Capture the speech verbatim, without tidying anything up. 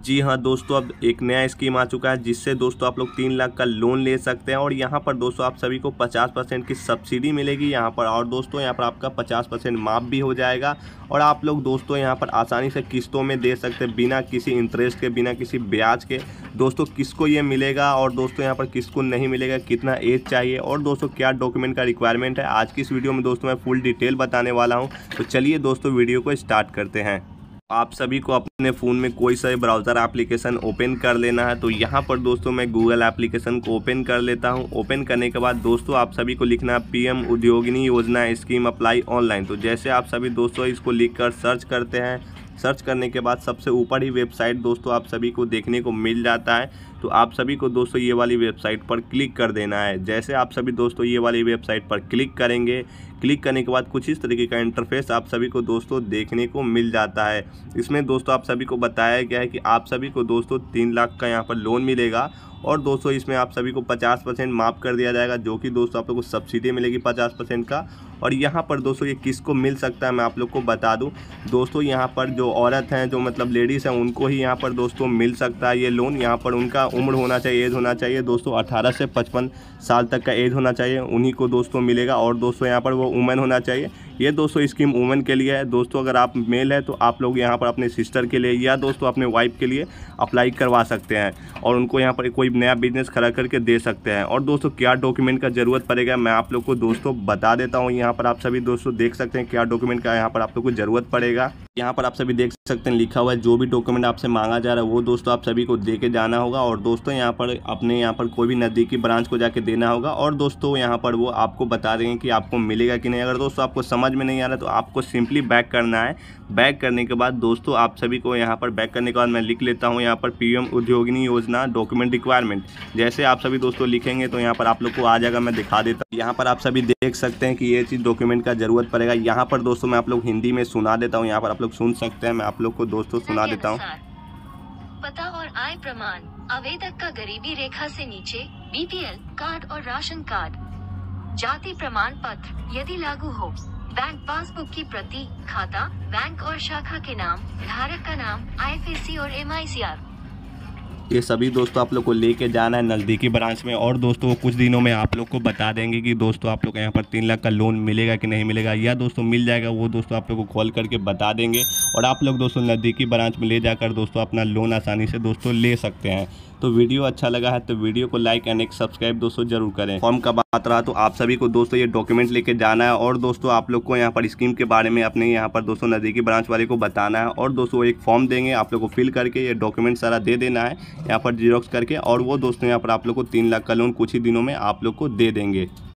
जी हाँ दोस्तों, अब एक नया स्कीम आ चुका है जिससे दोस्तों आप लोग तीन लाख का लोन ले सकते हैं और यहाँ पर दोस्तों आप सभी को पचास परसेंट की सब्सिडी मिलेगी यहाँ पर। और दोस्तों यहाँ पर आपका पचास परसेंट माफ़ भी हो जाएगा और आप लोग दोस्तों यहाँ पर आसानी से किस्तों में दे सकते हैं, बिना किसी इंटरेस्ट के, बिना किसी ब्याज के। दोस्तों किसको ये मिलेगा और दोस्तों यहाँ पर किसको नहीं मिलेगा, कितना एज चाहिए और दोस्तों क्या डॉक्यूमेंट का रिक्वायरमेंट है, आज की इस वीडियो में दोस्तों मैं फुल डिटेल बताने वाला हूँ। तो चलिए दोस्तों वीडियो को स्टार्ट करते हैं। आप सभी को अपने फ़ोन में कोई सा ब्राउज़र एप्लीकेशन ओपन कर लेना है। तो यहाँ पर दोस्तों मैं गूगल एप्लीकेशन को ओपन कर लेता हूँ। ओपन करने के बाद दोस्तों आप सभी को लिखना है पीएम उद्योगिनी योजना स्कीम अप्लाई ऑनलाइन। तो जैसे आप सभी दोस्तों इसको लिखकर सर्च करते हैं, सर्च करने के बाद सबसे ऊपर ही वेबसाइट दोस्तों आप सभी को देखने को मिल जाता है। तो आप सभी को दोस्तों ये वाली वेबसाइट पर क्लिक कर देना है। जैसे आप सभी दोस्तों ये वाली वेबसाइट पर क्लिक करेंगे, क्लिक करने के बाद कुछ इस तरीके का इंटरफेस आप सभी को दोस्तों देखने को मिल जाता है। इसमें दोस्तों आप सभी को बताया गया है कि आप सभी को दोस्तों तीन लाख का यहाँ पर लोन मिलेगा और दोस्तों इसमें आप सभी को पचास परसेंट माफ़ कर दिया जाएगा, जो कि दोस्तों आप लोग को सब्सिडी मिलेगी पचास परसेंट का। और यहाँ पर दोस्तों ये किसको मिल सकता है मैं आप लोग को बता दूं। दोस्तों यहाँ पर जो औरत हैं, जो मतलब लेडीज़ हैं, उनको ही यहाँ पर दोस्तों मिल सकता है ये लोन। यहाँ पर उनका उम्र होना चाहिए, एज होना चाहिए दोस्तों अठारह से पचपन साल तक का एज होना चाहिए, उन्हीं को दोस्तों मिलेगा। और दोस्तों यहाँ पर वो वुमेन होना चाहिए। ये दोस्तों स्कीम वुमेन के लिए है। दोस्तों अगर आप मेल है तो आप लोग यहाँ पर अपने सिस्टर के लिए या दोस्तों अपने वाइफ के लिए अप्लाई करवा सकते हैं और उनको यहाँ पर कोई नया बिजनेस खड़ा करके दे सकते हैं। और दोस्तों क्या डॉक्यूमेंट का ज़रूरत पड़ेगा मैं आप लोग को दोस्तों बता देता हूँ। यहाँ पर आप सभी दोस्तों देख सकते हैं क्या डॉक्यूमेंट का यहाँ पर आप लोग को ज़रूरत पड़ेगा। यहाँ पर आप सभी देख सकते हैं लिखा हुआ है जो भी डॉक्यूमेंट आपसे मांगा जा रहा है वो दोस्तों आप सभी को दे के जाना होगा। और दोस्तों यहाँ पर अपने यहाँ पर कोई भी नज़दीकी ब्रांच को जाके देना होगा और दोस्तों यहाँ पर वो आपको बता देंगे कि आपको मिलेगा कि नहीं। अगर दोस्तों आपको समझ में नहीं आ रहा तो आपको सिंपली बैक करना है। बैक करने के बाद दोस्तों आप सभी को यहाँ पर बैक करने के बाद मैं लिख लेता हूँ यहाँ पर पीएम उद्योगिनी योजना डॉक्यूमेंट रिक्वायरमेंट। जैसे आप सभी दोस्तों लिखेंगे तो यहाँ पर आप लोग को आ जाएगा, मैं दिखा देता हूँ। यहाँ पर आप सभी देख सकते हैं कि ये चीज़ डॉक्यूमेंट का ज़रूरत पड़ेगा। यहाँ पर दोस्तों मैं आप लोग हिंदी में सुना देता हूँ, यहाँ पर आप लोग सुन सकते हैं। मैं आप लोग को दोस्तों सुना देता हूँ। पता और आय प्रमाण, आवेदक का गरीबी रेखा से नीचे बीपीएल कार्ड और राशन कार्ड, जाति प्रमाण पत्र यदि लागू हो, बैंक पासबुक की प्रति, खाता बैंक और शाखा के नाम, धारक का नाम, आईएफएससी और एमआईसीआर। ये सभी दोस्तों आप लोग को लेके जाना है नज़दीकी ब्रांच में और दोस्तों वो कुछ दिनों में आप लोग को बता देंगे कि दोस्तों आप लोग को यहाँ पर तीन लाख का लोन मिलेगा कि नहीं मिलेगा, या दोस्तों मिल जाएगा। वो दोस्तों आप लोग को कॉल करके बता देंगे और आप लोग दोस्तों नज़दीकी ब्रांच में ले जाकर दोस्तों अपना लोन आसानी से दोस्तों ले सकते हैं। तो वीडियो अच्छा लगा है तो वीडियो को लाइक एंड एक सब्सक्राइब दोस्तों जरूर करें। फॉर्म का बात रहा तो आप सभी को दोस्तों ये डॉक्यूमेंट लेके जाना है और दोस्तों आप लोग को यहाँ पर स्कीम के बारे में अपने यहाँ पर दोस्तों नज़दीकी ब्रांच वाले को बताना है। और दोस्तों एक फॉर्म देंगे आप लोग को फिल करके, ये डॉक्यूमेंट सारा दे देना है यहाँ पर जीरोक्स करके, और वो दोस्तों यहाँ पर आप लोग को तीन लाख का लोन कुछ ही दिनों में आप लोग को दे देंगे।